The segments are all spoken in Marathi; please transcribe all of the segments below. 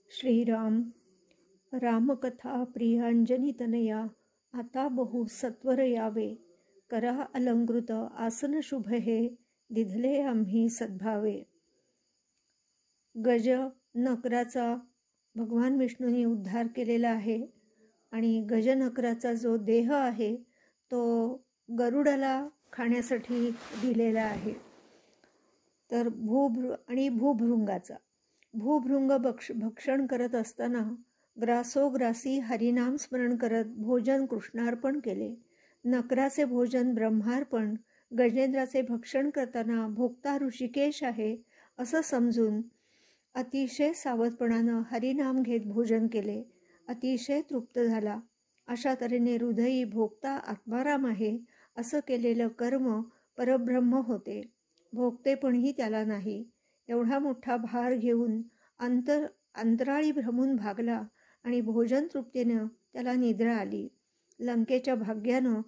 श्रीराम रामकथा प्रियांजनीतनया आता बहु सत्वर यावे करा अलंकृत आसन शुभ हे दिधले आम्ही सद्भावे. गज नकराचा भगवान विष्णूंनी उद्धार केलेला आहे आणि गजनकराचा जो देह आहे तो गरुडाला खाण्यासाठी दिलेला आहे. तर भूभृंगाचा भूभृंग भक्षण करत असताना ग्रासोग्रासी हरिनाम स्मरण करत भोजन कृष्णार्पण केले. नकराचे भोजन ब्रह्मार्पण, गजेंद्राचे भक्षण करताना भोक्ता ऋषिकेश आहे असं समजून अतिशय सावधपणानं हरिनाम घेत भोजन केले. अतिशय तृप्त झाला. अशा तऱ्हेने हृदयी भोक्ता आत्माराम आहे असं केलेलं कर्म परब्रह्म होते. भोगतेपणही त्याला नाही. एवढा मोठा भार घेऊन अंतराळी भ्रमून भागला आणि भोजन तृप्तीनं त्याला निद्रा आली. लंकेच्या भाग्यानं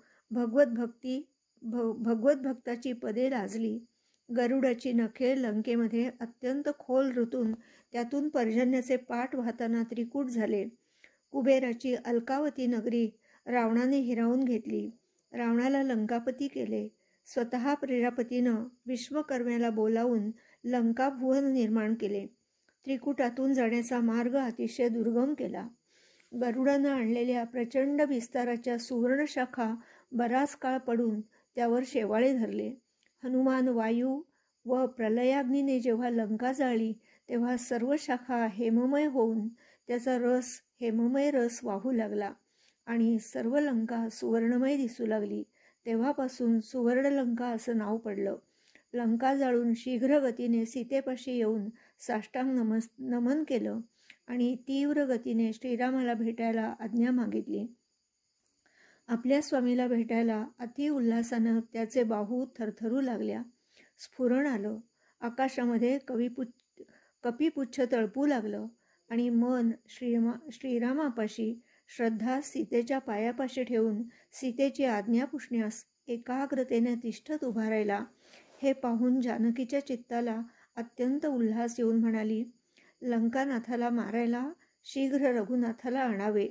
भगवत भक्ताची पदे लाजली. गरुडाची नखे लंकेमध्ये अत्यंत खोल ऋतून त्यातून पर्जन्याचे पाट वाहताना त्रिकूट झाले. कुबेराची अलकावती नगरी रावणाने हिरावून घेतली. रावणाला लंकापती केले. स्वतः प्रजापतीनं विश्वकर्म्याला बोलावून लंका भुवन निर्माण केले. त्रिकुटातून जाण्याचा मार्ग अतिशय दुर्गम केला. गरुडानं आणलेल्या प्रचंड विस्ताराच्या सुवर्णशाखा बराच काळ पडून त्यावर शेवाळे धरले. हनुमान, वायू व प्रलयाग्नीने जेव्हा लंका जाळली तेव्हा सर्व शाखा हेममय होऊन त्याचा हेममय रस वाहू लागला आणि सर्व लंका सुवर्णमय दिसू लागली. तेव्हापासून सुवर्णलंका असं नाव पडलं. लंका जाळून शीघ्र गतीने सीतेपाशी येऊन साष्टांग नमन केलं आणि तीव्र गतीने श्रीरामाला भेटायला आज्ञा मागितली. आपल्या स्वामीला भेटायला अति उल्हासानं त्याचे बाहू थरथरू लागल्या. स्फुरण आलं. आकाशामध्ये कपिपुच्छ तळपू लागलं आणि मन श्रीरामापाशी श्रद्धा सीतेच्या पायापाशी ठेवून सीतेची आज्ञा पुसण्यास एकाग्रतेने तिष्ठत उभा राहिला. हे पाहून जानकीच्या चित्ताला अत्यंत उल्हास येऊन म्हणाली, लंकानाथाला मारायला शीघ्र रघुनाथाला आणावे.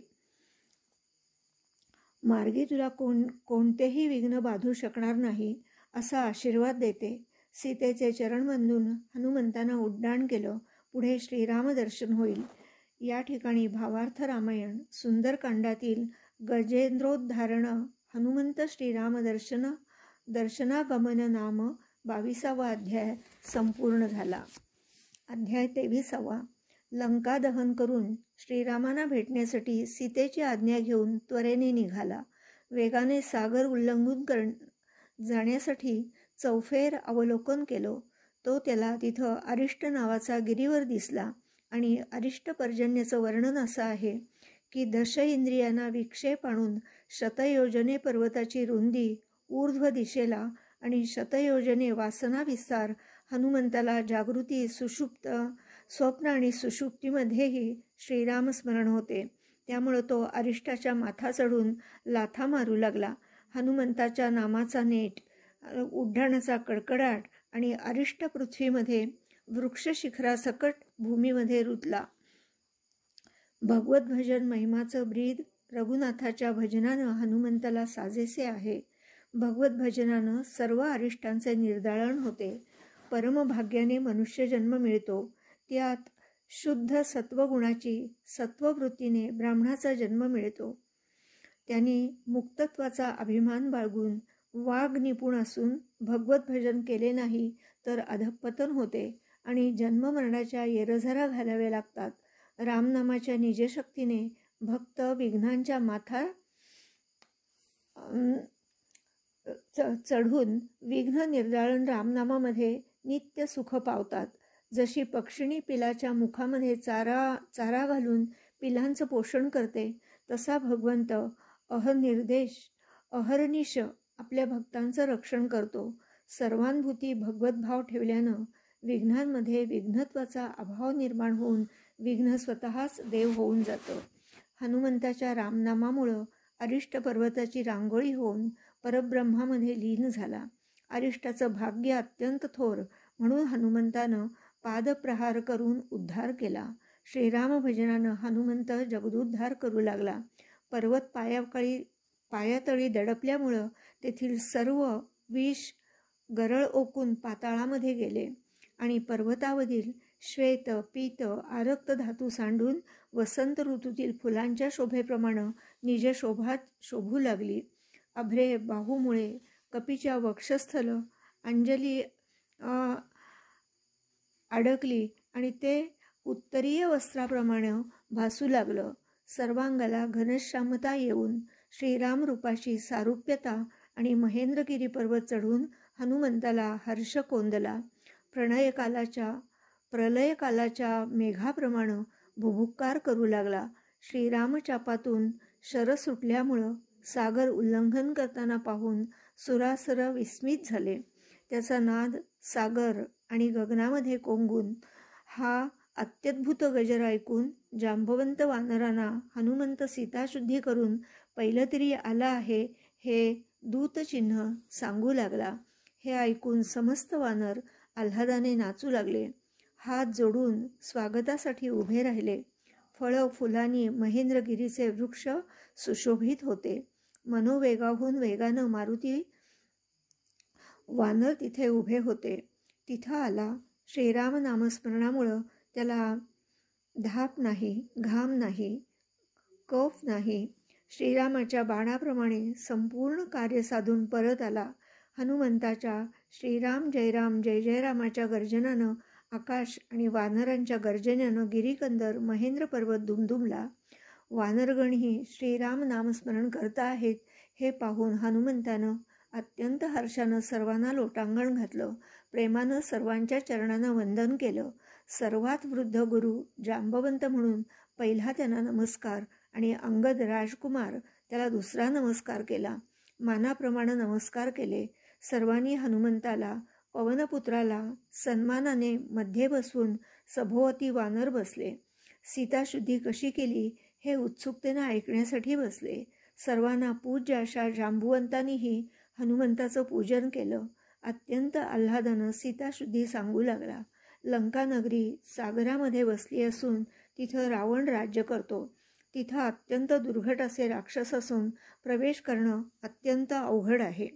मार्गी तुला कोणतेही विघ्न बाधू शकणार नाही असा आशीर्वाद देते. सीतेचे चरण बांधून हनुमंतांना उड्डाण केलं. पुढे श्रीराम दर्शन होईल. या ठिकाणी भावार्थ रामायण सुंदरकांडातील गजेंद्रोद्धारण हनुमंत श्रीराम दर्शनागमन नाम 22वा अध्याय संपूर्ण झाला. अध्याय 23वा. लंका दहन करून श्रीरामांना भेटण्यासाठी सीतेची आज्ञा घेऊन त्वरेने निघाला. वेगाने सागर उल्लंघून जाण्यासाठी चौफेर अवलोकन केलं. तो त्याला तिथं अरिष्ट नावाचा गिरीवर दिसला आणि अरिष्ट पर्जन्याचं वर्णन असं आहे की दश इंद्रियांना विक्षेप आणून शतयोजने पर्वताची रुंदी ऊर्ध्व दिशेला आणि शतयोजने वासना विस्तार हनुमंताला जागृती सुषुप्त स्वप्न आणि सुषुप्तीमध्येही श्रीराम स्मरण होते. त्यामुळं तो अरिष्टाच्या माथा चढून लाथा मारू लागला. हनुमंताच्या नामाचा नेट, उड्डाणाचा कडकडाट आणि अरिष्ट पृथ्वीमध्ये वृक्ष शिखरासकट भूमीमध्ये रुतला. भगवत भजन महिमाचं ब्रीद रघुनाथाच्या भजनानं हनुमंताला साजेसे आहे. भगवत भजनानं सर्व अरिष्टांचे निर्दाळण होते. परमभाग्याने मनुष्य जन्म मिळतो. त्यात शुद्ध सत्वगुणाची सत्ववृत्तीने ब्राह्मणाचा जन्म मिळतो. त्यांनी मुक्तत्वाचा अभिमान बाळगून वाग निपुण असून भगवत भजन केले नाही तर अधःपतन होते आणि जन्ममरणाच्या येरझारा घालाव्या लागतात. रामनामाच्या निजशक्तीने भक्त विघ्नांच्या माथा चढून विघ्न निर्दाळण रामनामामध्ये नित्य सुख पावतात. जशी पक्षिणी पिलाच्या मुखामध्ये चारा घालून पिलांचं पोषण करते तसा भगवंत अहर्निश आपल्या भक्तांचं रक्षण करतो. सर्वानुभूती भगवत भाव ठेवल्यानं विघ्नांमध्ये विघ्नत्वाचा अभाव निर्माण होऊन विघ्न स्वतःच देव होऊन जातं. हनुमंताच्या रामनामामुळं अरिष्ट पर्वताची रांगोळी होऊन परब्रह्मामध्ये लीन झाला. अरिष्टाचं भाग्य अत्यंत थोर म्हणून हनुमंतानं पादप्रहार करून उद्धार केला. श्रीराम भजनानं हनुमंत जगदुद्धार करू लागला. पर्वत पायातळी दडपल्यामुळं तेथील सर्व विष गरळ ओकून पाताळामध्ये गेले आणि पर्वतावरील श्वेत पीत आरक्त धातू सांडून वसंत ऋतूतील फुलांच्या शोभेप्रमाणे निज शोभू लागली. अभ्रे बाहूमुळे कपीच्या वक्षस्थल अंजली अडकली आणि ते उत्तरीय वस्त्राप्रमाणे भासू लागलं. सर्वांगाला घनश्यामता येऊन श्रीराम रूपाशी सारूप्यता आणि महेंद्रगिरी पर्वत चढून हनुमंताला हर्ष कोंदला. प्रलयकालाच्या मेघाप्रमाणे भुभुक्कार करू लागला. श्रीरामचापातून शर सुटल्यामुळं सागर उल्लंघन करताना पाहून सुरासुर विस्मित झाले. त्याचा नाद सागर आणि गगनामध्ये कोंगून हा अत्यद्भुत गजर ऐकून जांबवंत वानरांना हनुमंत सीताशुद्धी करून पहिलं तरी आला आहे हे दूतचिन्ह सांगू लागला. हे ऐकून समस्त वानर आल्हादाने नाचू लागले. हात जोडून स्वागतासाठी उभे राहिले. फळं फुलांनी महेंद्रगिरीचे वृक्ष सुशोभित होते. मनोवेगाहून वेगानं मारुती वानर तिथे उभे होते. तिथं आला. श्रीराम नामस्मरणामुळं त्याला धाप नाही, घाम नाही, कफ नाही. श्रीरामाच्या बाणाप्रमाणे संपूर्ण कार्य साधून परत आला. हनुमंताच्या श्रीराम जय जय रामाच्या गर्जनानं आकाश आणि वानरांच्या गर्जनेनं गिरीकंदर महेंद्र पर्वत दुमदुमला. वानरगणही श्रीराम नामस्मरण करता आहेत हे पाहून हनुमंतानं अत्यंत हर्षानं सर्वांना लोटांगण घातलं. प्रेमानं सर्वांच्या चरणांना वंदन केलं. सर्वात वृद्ध गुरु जांबवंत म्हणून पहिला त्यांना नमस्कार आणि अंगद राजकुमार त्याला दुसरा नमस्कार केला. मानाप्रमाणे नमस्कार केले. सर्वांनी हनुमंताला पवनपुत्राला सन्मानाने मध्ये बसवून सभोवती वानर बसले. सीताशुद्धी कशी केली हे उत्सुकतेने ऐकण्यासाठी बसले. सर्वांना पूज्य अशा जांबुवंतांनीही हनुमंताचं पूजन केलं. अत्यंत आल्हादानं सीताशुद्धी सांगू लागला. लंकानगरी सागरामध्ये बसली असून तिथं रावण राज्य करतो. तिथं अत्यंत दुर्घट असे राक्षस असून प्रवेश करणं अत्यंत अवघड आहे.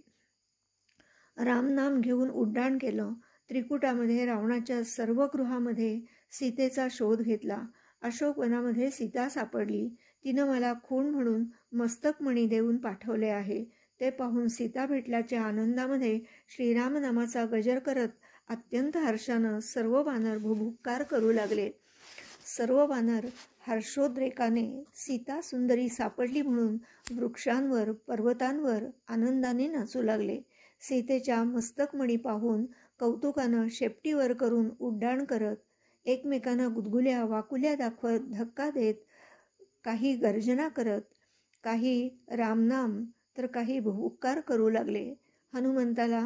रामनाम घेऊन उड्डाण केलं. त्रिकुटामध्ये रावणाच्या सर्व गृहामध्ये सीतेचा शोध घेतला. अशोकवनामध्ये सीता सापडली. तिनं मला खूण म्हणून मस्तकमणी देऊन पाठवले आहे. ते पाहून सीता भेटल्याच्या आनंदामध्ये श्रीराम नामाचा गजर करत अत्यंत हर्षानं सर्व वानर भुभुक्कार करू लागले. सर्व वानर हर्षोद्रेकाने सीता सुंदरी सापडली म्हणून वृक्षांवर पर्वतांवर आनंदाने नाचू लागले. सीतेच्या मस्तकमणी पाहून कौतुकानं शेपटीवर करून उड्डाण करत एकमेकांना गुदगुल्या वाकुल्या दाखवत धक्का देत काही गर्जना करत काही रामनाम तर काही भुभुक्कार करू लागले. हनुमंताला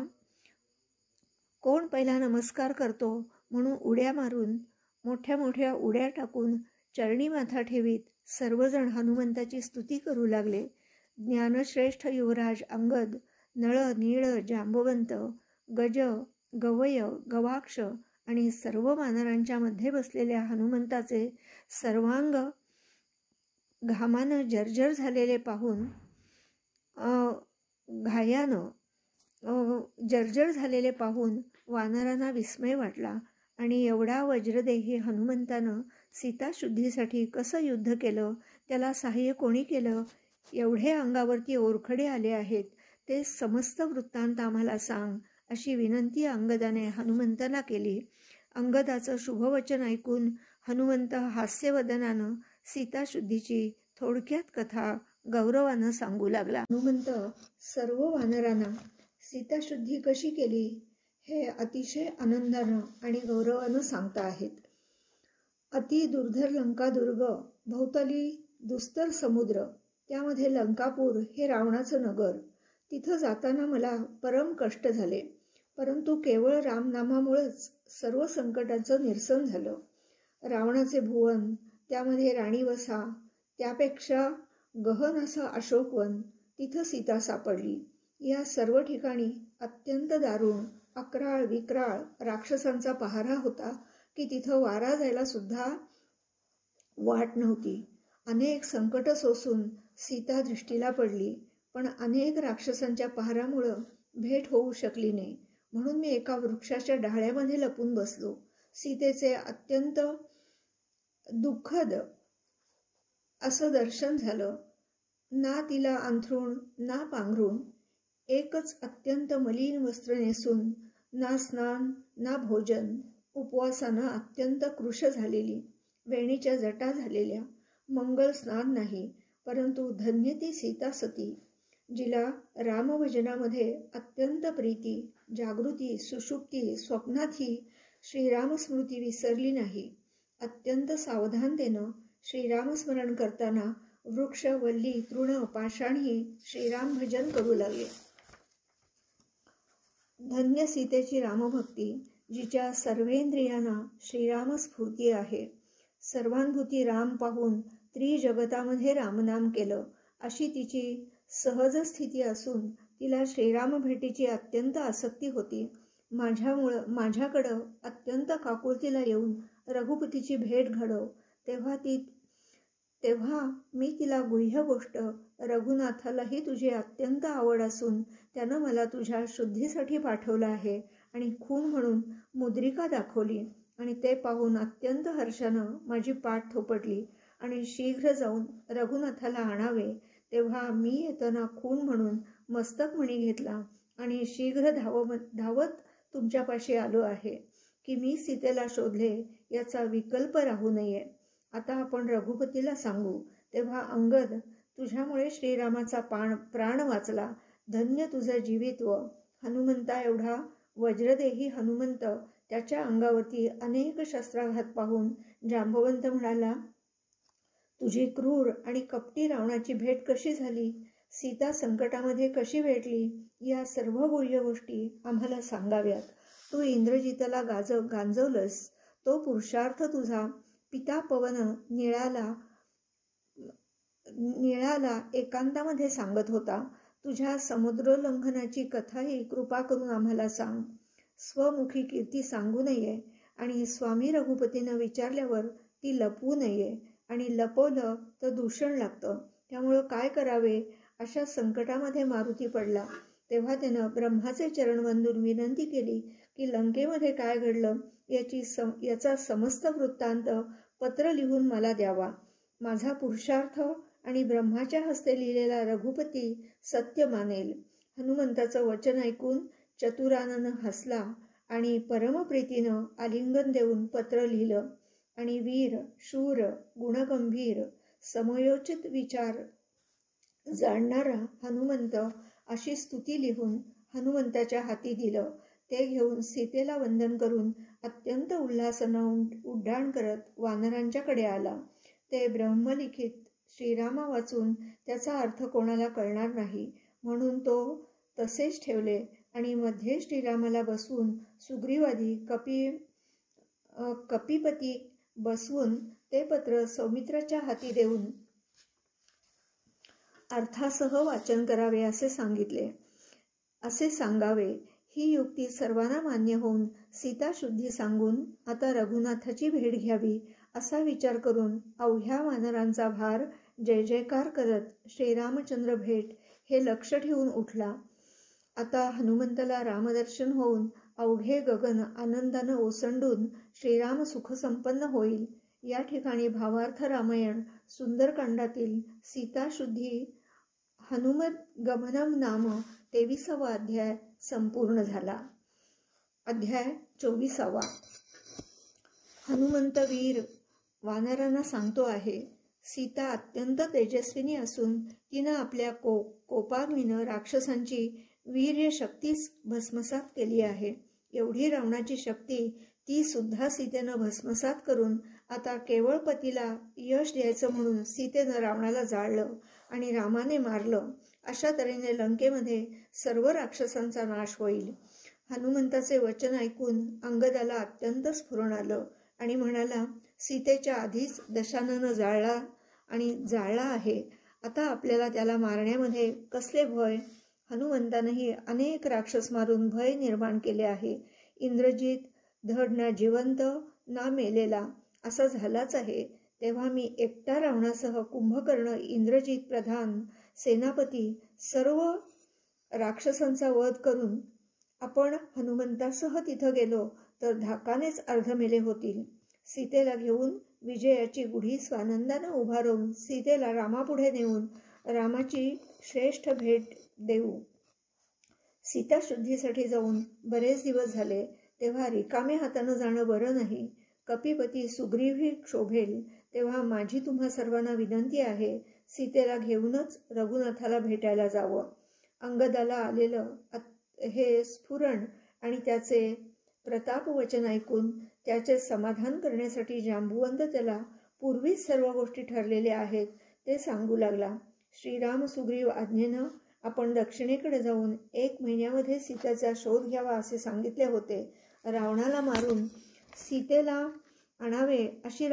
कोण पहिला नमस्कार करतो म्हणून उड्या मारून मोठ्या मोठ्या उड्या टाकून चरणी माथा ठेवीत सर्वजण हनुमंताची स्तुती करू लागले. ज्ञानश्रेष्ठ युवराज अंगद, नळ नीळ जांबवंत, गज गवय गवाक्ष आणि सर्व वानरांच्या मध्ये बसलेल्या हनुमंताचे सर्वांग घामानं जर्जर झालेले पाहून जर्जर झालेले पाहून वानरांना विस्मय वाटला आणि एवढा वज्रदेही हनुमंतानं सीताशुद्धीसाठी कसं युद्ध केलं, त्याला सहाय्य कोणी केलं, एवढे अंगावरती ओरखडे आले आहेत, ते समस्त वृत्तांत आम्हाला सांग, अशी विनंती अंगदाने हनुमंताला केली. अंगदाचं शुभवचन ऐकून हनुमंत हास्यवदनानं सीताशुद्धीची थोडक्यात कथा गौरवानं सांगू लागला. हनुमंत सर्व वानरांना सीताशुद्धी कशी केली हे अतिशय आनंदानं आणि गौरवानं सांगता आहेत. अति दुर्धर लंका दुर्ग, भोवताली दुस्तर समुद्र, त्यामध्ये लंकापूर हे रावणाचं नगर. तिथं जाताना मला परम कष्ट झाले, परंतु केवळ रामनामामुळेच सर्व संकटाचं निरसन झालं. रावणाचे भुवन, त्यामध्ये राणीवसा, त्यापेक्षा गहन असं अशोकवन, तिथं सीता सापडली. या सर्व ठिकाणी अत्यंत दारुण अक्राळ विक्राळ राक्षसांचा पहारा होता की तिथं वारा जायला सुद्धा वाट नव्हती. अनेक संकट सोसून सीता दृष्टीला पडली, पण अनेक राक्षसांच्या पहारामुळं भेट होऊ शकली नाही. म्हणून मी एका वृक्षाच्या डाळ्यामध्ये लपून बसलो. सीतेचे अत्यंत दुःखद असं दर्शन झालं. ना तिला अंथरूण ना पांघरूण, एकच अत्यंत मलिन वस्त्र नेसून, ना स्नान ना भोजन, उपवासानं अत्यंत कृश झालेली, वेणीच्या जटा झालेल्या, मंगल स्नान नाही, परंतु धन्य ती सीता सती, जिला रामभजनामध्ये अत्यंत प्रीती, जागृती, सुषुप्ती, स्वप्नातही श्रीरामस्मृती विसरली नाही. अत्यंत सावधानतेनं श्रीरामस्मरण करताना वृक्ष, वल्ली, तृण, पाषाणही श्रीराम भजन करू लागले. धन्य सीतेची रामभक्ती, जिच्या सर्वेंद्रियांना श्रीरामस्फूर्ती आहे. सर्वानुभूती राम पाहून त्रिजगतामध्ये रामनाम केलं, अशी तिची सहज स्थिती असून तिला श्रीराम भेटीची अत्यंत आसक्ती होती. माझ्याकडं अत्यंत काकुळतीला येऊन रघुपतीची भेट घडव, तेव्हा मी तिला गुह्य गोष्ट, रघुनाथालाही तुझी अत्यंत आवड असून त्यानं मला तुझ्या शुद्धीसाठी पाठवलं आहे आणि खून म्हणून मुद्रिका दाखवली आणि ते पाहून अत्यंत हर्षानं माझी पाठ थोपटली आणि शीघ्र जाऊन रघुनाथाला आणावे. तेव्हा मी येताना खून म्हणून मस्तकमणी घेतला आणि शीघ्र धावत तुमच्यापाशी आलो आहे की मी सीतेला शोधले याचा विकल्प राहू नये. आता आपण रघुपतीला सांगू. तेव्हा अंगद, तुझ्यामुळे श्रीरामाचा प्राण वाचला, धन्य तुझं जीवित्व. हनुमंता एवढा वज्रदेही हनुमंत, त्याच्या अंगावरती अनेक शस्त्राघात पाहून जांबवंत म्हणाला, तुझी क्रूर आणि कपटी रावणाची भेट कशी झाली, सीता संकटामध्ये कशी भेटली, या सर्व गुह्य गोष्टी आम्हाला सांगाव्यात. तू इंद्रजितला गांजवलंस, तो पुरुषार्थ तुझा पिता पवन निळाला एकांतामध्ये सांगत होता. तुझ्या समुद्रोल्लंघनाची कथाही कृपा करून आम्हाला सांग. स्वमुखी कीर्ती सांगू नये आणि स्वामी रघुपतीनं विचारल्यावर ती लपवू नये, आणि लपवलं तर दूषण लागतं. त्यामुळं काय करावे अशा संकटामध्ये मारुती पडला. तेव्हा त्यानं ब्रह्माचे चरण वंदून विनंती केली की लंकेमध्ये काय घडलं याचा समस्त वृत्तांत पत्र लिहून मला द्यावा. माझा पुरुषार्थ आणि ब्रह्माच्या हस्ते लिहिलेला रघुपती सत्य मानेल. हनुमंताचं वचन ऐकून चतुरानन हसला आणि परमप्रीतीनं आलिंगन देऊन पत्र लिहिलं आणि वीर, शूर, गुणगंभीर, समयोचित विचार जाणणारा हनुमंत अशी स्तुती लिहून हनुमंताच्या हाती दिलं. ते घेऊन सीतेला वंदन करून अत्यंत उल्हासानं उड्डाण करत वानरांच्याकडे आला. ते ब्रह्मलिखित श्रीरामा वाचून त्याचा अर्थ कोणाला कळणार नाही म्हणून तो तसेच ठेवले आणि मध्ये श्रीरामाला बसवून सुग्रीवादी कपीपती बसवून ते पत्र सौमित्राच्या हाती देऊन अर्थासह वाचन करावे असे सांगावे. ही युक्ती सर्वांना मान्य होऊन सीता शुद्धी सांगून आता रघुनाथाची भेट घ्यावी असा विचार करून अवघ्या वानरांचा भार जय जयकार करत श्रीरामचंद्र भेट हे लक्ष ठेवून उठला. आता हनुमंताला रामदर्शन होऊन अवघे गगन आनंदानं ओसंडून श्रीराम सुखसंपन्न होईल. या ठिकाणी भावार्थ रामायण सुंदरकांडातील सीताशुद्धी हनुमद्गमनम नाम 23वा अध्याय संपूर्ण झाला. अध्याय 24. हनुमंत वीर वानरांना सांगतो आहे. सीता अत्यंत तेजस्विनी असून तिनं आपल्या कोपाग्नीनं राक्षसांची वीर्य शक्तीच भस्मसात केली आहे. एवढी रावणाची शक्ती ती सुद्धा सीतेनं भस्मसात करून आता केवळ पतीला यश द्यायचं म्हणून सीतेनं रावणाला जाळलं आणि रामाने मारलं. अशा तऱ्हेने लंकेमध्ये सर्व राक्षसांचा नाश होईल. हनुमंताचे वचन ऐकून अंगदाला अत्यंत स्फुरण आलं आणि म्हणाला, सीतेच्या आधीच दशाननं जाळला आहे. आता आपल्याला त्याला मारण्यामध्ये कसले भय. हनुमंतानंही अनेक राक्षस मारून भय निर्माण केले आहे. इंद्रजित धड ना जिवंत ना मेलेला असा झालाच आहे. तेव्हा मी एकटा रावणासह कुंभकर्ण, इंद्रजित प्रधान, सेनापती सर्व राक्षसांचा वध करून आपण हनुमंतासह तिथं गेलो तर धाकानेच अर्धमेले होतील. सीतेला घेऊन विजयाची गुढी स्वानंदानं उभारून सीतेला रामापुढे नेऊन रामाची श्रेष्ठ भेट देऊ. सीता शुद्धीसाठी जाऊन बरेच दिवस झाले, तेव्हा रिकाम्या हातानं जाणं बरं नाही. कपिपती सुग्रीवही क्षोभेल, तेव्हा माझी तुम्हा सर्वांना विनंती आहे, सीतेला घेऊनच रघुनाथाला भेटायला जावं. अंगदाला आलेलं हे स्फुरण आणि त्याचे प्रतापवचन ऐकून त्याचे समाधान करण्यासाठी जांबुवंत त्याला पूर्वीच सर्व गोष्टी ठरलेल्या आहेत ते सांगू लागला. श्रीराम सुग्रीव आज्ञेनं आपण दक्षिणेकडे जाऊन 1 महिन्यामध्ये सीतेचा शोध घ्यावा असे सांगितले होते. रावणाला मारून सीतेला आणावे अशी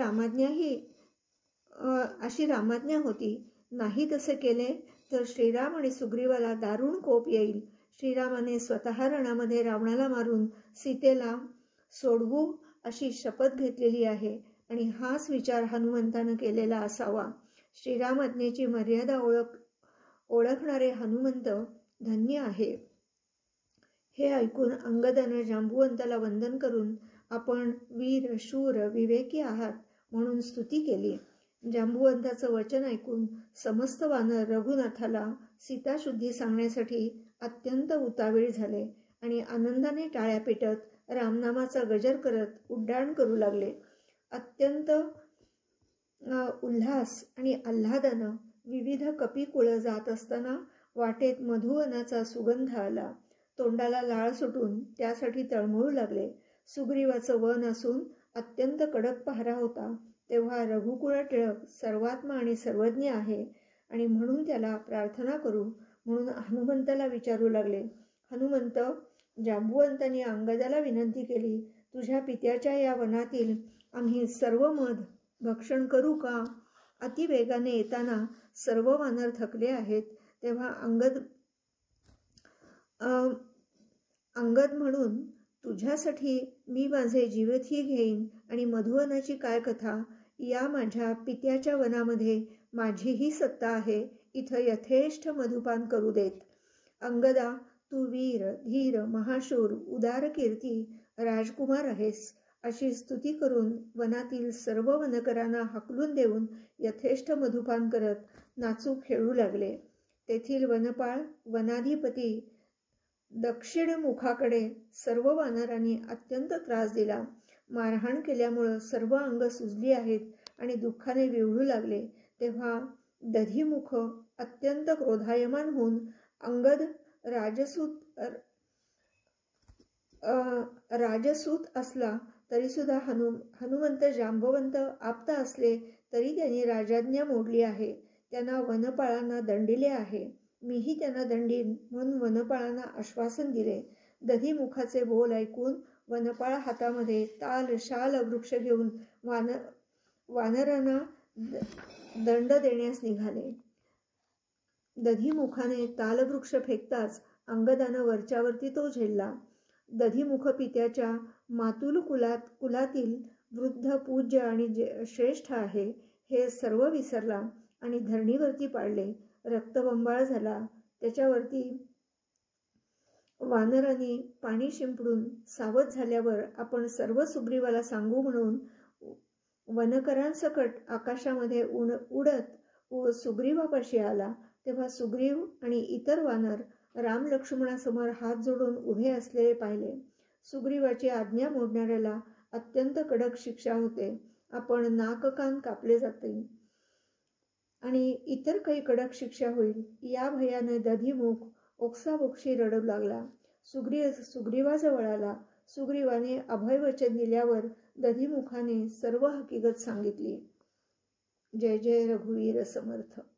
रामाज्ञा होती. नाही तसे केले तर श्रीराम आणि सुग्रीवाला दारुण कोप येईल. श्रीरामाने स्वतः रणामध्ये रावणाला मारून सीतेला सोडवू अशी शपथ घेतलेली आहे आणि हाच विचार हनुमंतानं केलेला असावा. श्रीराम आज्ञेची मर्यादा ओळखणारे हनुमंत धन्य आहे. हे ऐकून अंगदानं जांबुवंताला वंदन करून आपण वीर, शूर, विवेकी आहात म्हणून स्तुती केली. जांबुवंताचं वचन ऐकून समस्त वानर रघुनाथाला सीताशुद्धी सांगण्यासाठी अत्यंत उतावीळ झाले आणि आनंदाने टाळ्या पेटत रामनामाचा गजर करत उड्डाण करू लागले. अत्यंत उल्हास आणि आल्हादानं विविध कपिकुळं जात असताना वाटेत मधुवनाचा सुगंध आला. तोंडाला लाळ सुटून त्यासाठी तळमळू लागले. सुग्रीवाचं वन असून अत्यंत कडक पहारा होता. तेव्हा रघुकुळ टिळक सर्वात्मा आणि सर्वज्ञ आहे आणि म्हणून त्याला प्रार्थना करू म्हणून हनुमंताला विचारू लागले. हनुमंत, जांबुवंतांनी अंगदाला विनंती केली, तुझ्या पित्याच्या या वनातील आम्ही सर्व मध भक्षण करू का? अतिवेगाने येताना सर्व वानर थकले आहेत. तेव्हा अंगद म्हणून तुझ्यासाठी मी माझे जीवही घेईन आणि मधुवनाची काय कथा. या माझ्या पित्याच्या वनामध्ये माझीही सत्ता आहे. इथं यथेष्ट मधुपान करू देत. अंगदा, तू वीर, धीर, महाशूर, उदार कीर्ती, राजकुमार आहेस अशी स्तुती करून वनातील सर्व वनकरांना हाकलून देऊन यथेष्ट मधुपान करत नाचू खेळू लागले. तेथील वनपाळ वनाधिपती दक्षिण मुखाकडे सर्व वानरांनी अत्यंत त्रास दिला. मारहाण केल्यामुळं सर्व अंग सुजली आहेत आणि दुःखाने विवळू लागले. तेव्हा दधिमुख अत्यंत क्रोधायमान होऊन अंगद राजसूत असला तरी सुद्धा हनुमंत जांबवंत आप्त असले तरी त्यांनी राजाज्ञा मोडली आहे. त्यांना वनपाळांना दंडिले आहे. मीही त्यांना दंडीन म्हणून वनपाळांना आश्वासन दिले. दधिमुखाचे बोल ऐकून वनपाळ हातामध्ये ताल शाल वृक्ष घेऊन वानरांना दंड देण्यास निघाले. दधिमुखाने तालवृक्ष फेकताच अंगदानं वरच्यावरती तो झेलला. दधिमुख पित्याच्या मातुल कुलातील वृद्ध, पूज्य आणि श्रेष्ठ आहे हे सर्व विसरला आणि धरणीवरती पाडले. रक्तबंबाळ झाला. त्याच्यावरती वानरांनी पाणी शिंपडून सावध झाल्यावर आपण सर्व सुग्रीवाला सांगू म्हणून वनकरांसकट आकाशामध्ये उडत सुग्रीवापाशी आला. तेव्हा सुग्रीव आणि इतर वानर राम लक्ष्मणासमोर हात जोडून उभे असलेले पाहिले. सुग्रीवाची आज्ञा मोडणाऱ्याला अत्यंत कडक शिक्षा होते. आपण नाक कान कापले जाते आणि इतर काही कडक शिक्षा होईल या भयाने दधिमुख ओक्साबोक्षी रडू लागला. सुग्रीवाजवळ आला. सुग्रीवाने अभयवचन दिल्यावर दधिमुखाने सर्व हकीकत सांगितली. जय जय रघुवीर समर्थ.